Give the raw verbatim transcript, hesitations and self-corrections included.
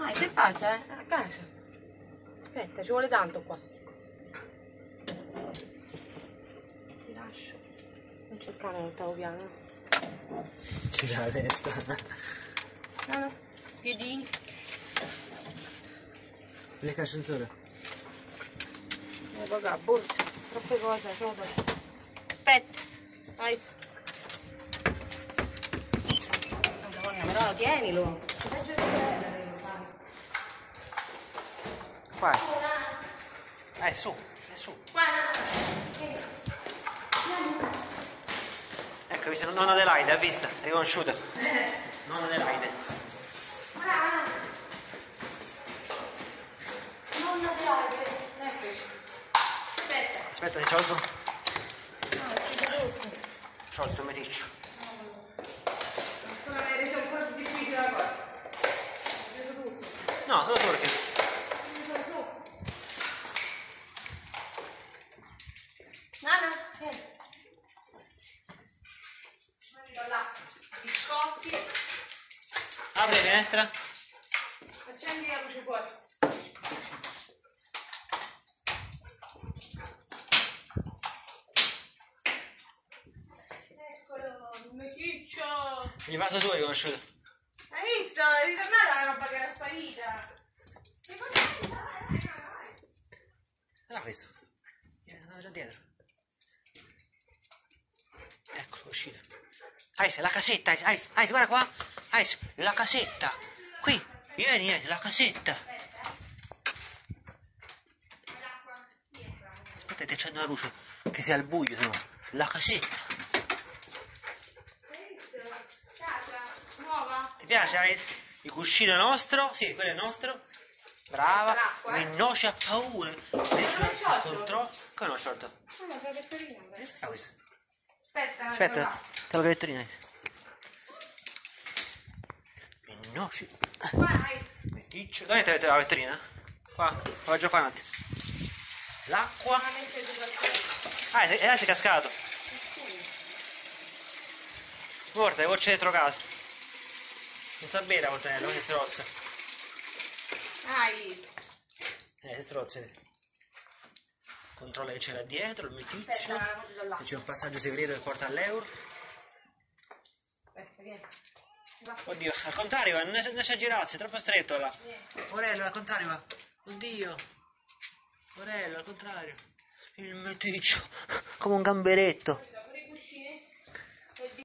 Dai, che passa, eh? A casa. Aspetta, ci vuole tanto qua. Ti lascio. Non cercare nel tavo piano. Gira la testa. No, no. Piedini. Le ascensore. Eh, vabbè, borsa. Troppe cose, solo da... Aspetta. Vai. Madonna, però tienilo. Qua. Eh, su, è su. Ecco, visto, nonna Adelaide, ha visto? È riconosciuta. Nonna Adelaide. Nonna Adelaide. Ecco. Aspetta. Aspetta, ti sciolgo. No, è tutto. Sciolto il meticcio. Come hai reso ancora più difficile la cosa? Hai reso tutto. No, solo tu perché... Nana, vieni. Arrivo là. Biscotti. Apri la finestra. Accendi la luce fuori. Eccolo, il meticcio. Il vaso suo è riconosciuto. Hai visto? È ritornata la roba che era sparita. Che cosa è? Vai, vai, vai. Ah, questo. Andiamo già dietro. Eccolo, è uscito. Ais, la casetta, Ais, Ais, guarda qua. Ais, la casetta. Qui, vieni, Ais, la casetta. Aspetta, ti accendo la luce, che sia al buio, se no. La casetta. Casa nuova? Ti piace, Ais? Il cuscino è nostro? Sì, quello è nostro. Brava. Mi noce a paura. Adesso il controllo. Come no, short? No, no, la pettorina. Che fa questo? Aspetta, Aspetta, te lo vettorina. Mi noce. vai. Meticcio. Dove avete la vettorina? Qua, va già qua un attimo. L'acqua. Ah, è, è, è cascato. Guarda, le gocce dentro casa. Non sa bere la Portanello, si strozza. Dai. Eh, si strozza. Controlla che c'era dietro, il meticcio. Aspetta, C'è un passaggio segreto che porta all'euro. Aspetta, vieni. Oddio, al contrario, va, non riesce a girarsi, è troppo stretto là. Morello, al contrario va. Oddio. Morello, al contrario. Il meticcio, come un gamberetto.